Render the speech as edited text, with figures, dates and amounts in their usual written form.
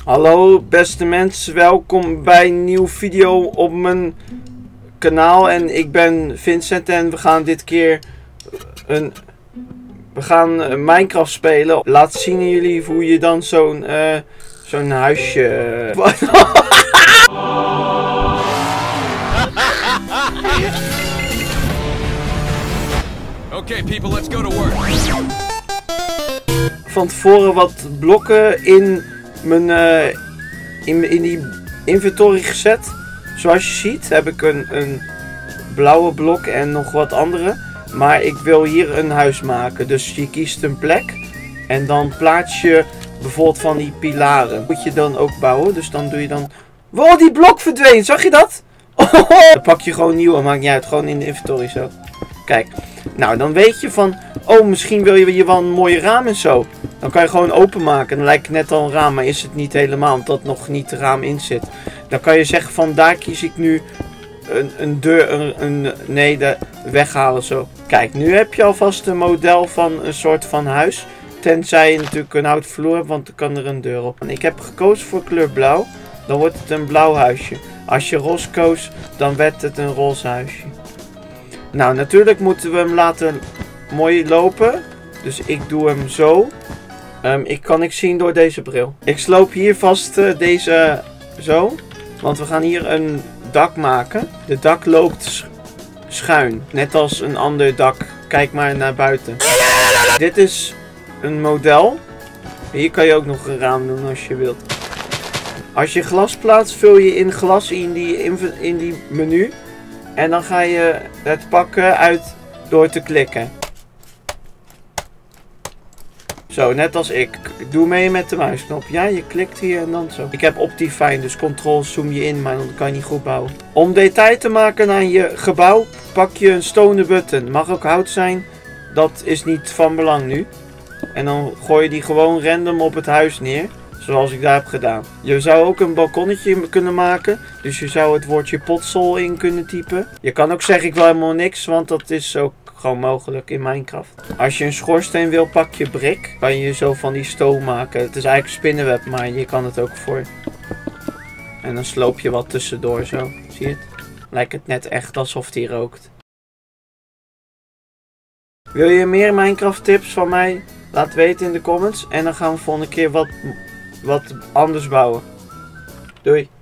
Hallo beste mensen, welkom bij een nieuwe video op mijn kanaal. En ik ben Vincent en we gaan dit keer Minecraft spelen. Laat zien aan jullie hoe je dan zo'n huisje... Okay, people, let's go to work. Van tevoren wat blokken in mijn in die inventory gezet. Zoals je ziet heb ik een blauwe blok en nog wat andere. Maar ik wil hier een huis maken. Dus je kiest een plek en dan plaats je bijvoorbeeld van die pilaren. Moet je dan ook bouwen. Dus dan doe je dan... Wow, die blok verdween. Zag je dat? Oh, dan pak je gewoon nieuwe. Maakt niet uit. Gewoon in de inventory zo. Kijk. Nou, dan weet je van... Oh, misschien wil je hier wel een mooie raam en zo. Dan kan je gewoon openmaken. Dan lijkt het net al een raam. Maar is het niet helemaal. Omdat nog niet de raam in zit. Dan kan je zeggen van... Daar kies ik nu een deur... Nee, weghalen zo. Kijk, nu heb je alvast een model van een soort van huis. Tenzij je natuurlijk een houten vloer hebt. Want dan kan er een deur op. En ik heb gekozen voor kleur blauw. Dan wordt het een blauw huisje. Als je roze koos, dan werd het een roze huisje. Nou, natuurlijk moeten we hem laten mooi lopen. Dus ik doe hem zo. Ik kan niks zien door deze bril. Ik sloop hier vast deze zo. Want we gaan hier een dak maken. De dak loopt schuin. Net als een ander dak. Kijk maar naar buiten. Dit is een model. Hier kan je ook nog een raam doen als je wilt. Als je glas plaatst, vul je in glas in die menu. En dan ga je het pakken uit door te klikken. Zo, net als ik. Doe mee met de muisknop. Ja, je klikt hier en dan zo. Ik heb Optifine, dus control zoom je in, maar dan kan je niet goed bouwen. Om detail te maken aan je gebouw, pak je een stone button. Mag ook hout zijn, dat is niet van belang nu. En dan gooi je die gewoon random op het huis neer. Zoals ik daar heb gedaan. Je zou ook een balkonnetje kunnen maken. Dus je zou het woordje potsol in kunnen typen. Je kan ook zeggen ik wil helemaal niks. Want dat is ook gewoon mogelijk in Minecraft. Als je een schoorsteen wil, pak je brik. Kan je zo van die stoom maken. Het is eigenlijk spinnenweb, maar je kan het ook voor. En dan sloop je wat tussendoor zo. Zie je het? Lijkt het net echt alsof die rookt. Wil je meer Minecraft tips van mij? Laat weten in de comments. En dan gaan we volgende keer wat anders bouwen. Doei.